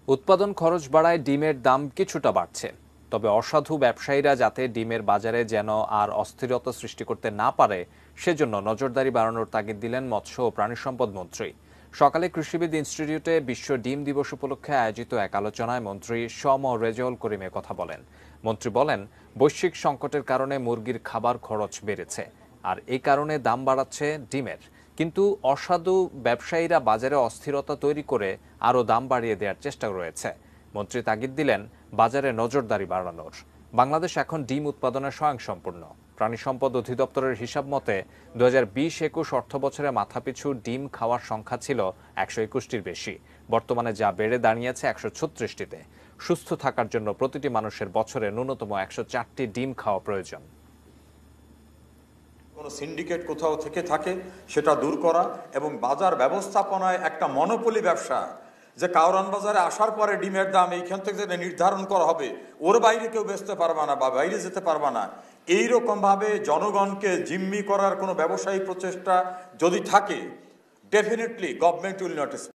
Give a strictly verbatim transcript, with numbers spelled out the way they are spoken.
উৎপাদন খরচ বাড়ায় ডিমের দাম কিছুটা বাড়ছে, তবে অসাধু ব্যবসায়ীরা যাতে ডিমের বাজারে যেন আর অস্থিরতা সৃষ্টি করতে না পারে সেজন্য নজরদারি বাড়ানোর তাগিদ দিলেন মৎস্য ও প্রাণী সম্পদ মন্ত্রী। সকালে কৃষিবিদ ইনস্টিটিউটে বিশ্ব ডিম দিবস উপলক্ষে আয়োজিত এক আলোচনায় মন্ত্রী সম রেজাউল করিম এ কথা বলেন। মন্ত্রী বলেন, বৈশ্বিক সংকটের কারণে মুরগির খাবার খরচ বেড়েছে, আর এই কারণে দাম বাড়াচ্ছে ডিমের। কিন্তু অসাধু ব্যবসায়ীরা বাজারে অস্থিরতা তৈরি করে আরও দাম বাড়িয়ে দেওয়ার চেষ্টা রয়েছে। মন্ত্রী তাগিদ দিলেন বাজারে নজরদারি বাড়ানোর। বাংলাদেশ এখন ডিম উৎপাদনে স্বয়ংসম্পূর্ণ। প্রাণী সম্পদ অধিদপ্তরের হিসাব মতে দু হাজার বিশ একুশ অর্থ বছরে মাথাপিছু ডিম খাওয়ার সংখ্যা ছিল একশো একুশটির বেশি। বর্তমানে যা বেড়ে দাঁড়িয়েছে একশো ছত্রিশটিতে। সুস্থ থাকার জন্য প্রতিটি মানুষের বছরে ন্যূনতম একশো চারটি ডিম খাওয়া প্রয়োজন। কোনো সিন্ডিকেট কোথাও থেকে থাকে সেটা দূর করা এবং বাজার ব্যবস্থাপনায় একটা মনোপলি ব্যবসা, যে কাউরান বাজারে আসার পরে ডিমের দাম এইখান থেকে যেটা নির্ধারণ করা হবে, ওর বাইরে কেউ বেচতে পারবে না বা বাইরে যেতে পারবে না, এইরকমভাবে জনগণকে জিম্মি করার কোনো ব্যবসায়িক প্রচেষ্টা যদি থাকে, ডেফিনেটলি গভর্নমেন্ট উইল নট